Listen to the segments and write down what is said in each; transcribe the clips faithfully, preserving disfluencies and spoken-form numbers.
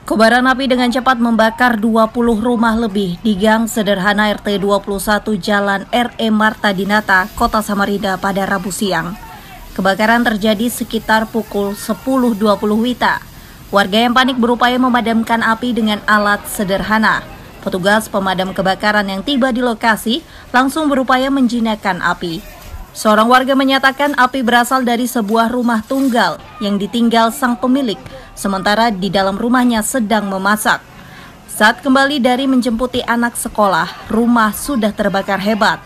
Kobaran api dengan cepat membakar dua puluh rumah lebih di Gang Sederhana R T dua puluh satu Jalan R E Marta Dinata, Kota Samarinda pada Rabu siang. Kebakaran terjadi sekitar pukul sepuluh dua puluh W I B. Warga yang panik berupaya memadamkan api dengan alat sederhana. Petugas pemadam kebakaran yang tiba di lokasi langsung berupaya menjinakkan api. Seorang warga menyatakan api berasal dari sebuah rumah tunggal yang ditinggal sang pemilik, sementara di dalam rumahnya sedang memasak. Saat kembali dari menjemputi anak sekolah, rumah sudah terbakar hebat.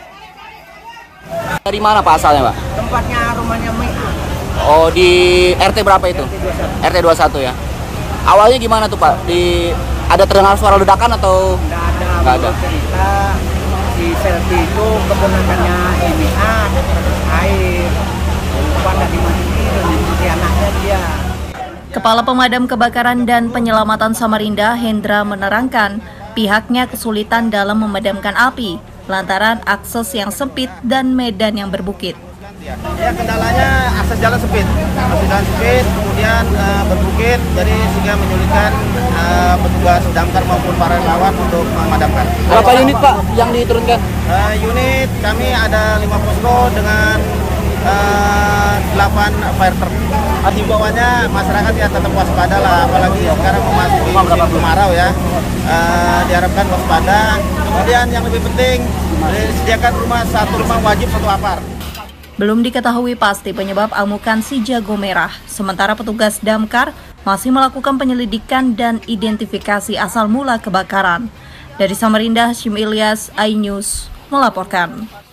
Dari mana Pak asalnya, Pak? Tempatnya rumahnya Mei. Oh, di R T berapa itu? R T dua puluh satu ya. Awalnya gimana tuh Pak? Di ada terdengar suara ledakan atau? Nggak ada. Nggak ada. Cerita di selfie itu keponakannya ini ah air. Lupa nggak dimatiin, dimatiin anaknya dia. Kepala Pemadam Kebakaran dan Penyelamatan Samarinda, Hendra, menerangkan pihaknya kesulitan dalam memadamkan api lantaran akses yang sempit dan medan yang berbukit. Ya, kendalanya akses jalan sempit, akses jalan sempit, kemudian uh, berbukit, jadi sehingga menyulitkan uh, petugas damkar maupun para relawan untuk memadamkan. Berapa unit Pak yang diturunkan? Uh, unit kami ada lima posko dengan uh, delapan fire truck. Himbauannya masyarakat ya tetap waspada lah, apalagi sekarang memasuki musim kemarau ya. Uh, diharapkan waspada. Kemudian yang lebih penting disediakan rumah satu rumah wajib satu apar. Belum diketahui pasti penyebab amukan si jago merah, sementara petugas damkar masih melakukan penyelidikan dan identifikasi asal mula kebakaran. Dari Samarinda, Hashim Ilyas, iNews melaporkan.